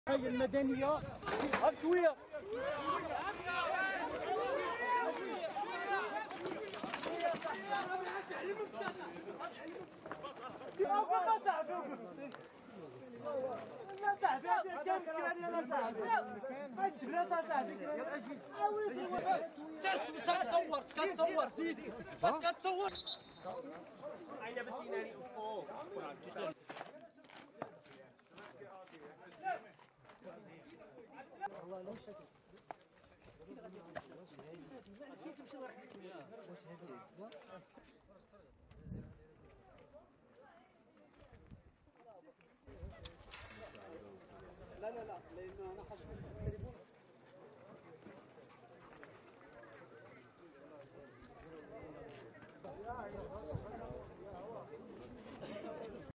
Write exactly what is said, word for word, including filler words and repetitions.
هي المدنيه غير شويه كتصور كتصور سيدي فاش كتصور عينا باش يناري فوق والله لا شكل لا لا لا لانه انا حشوف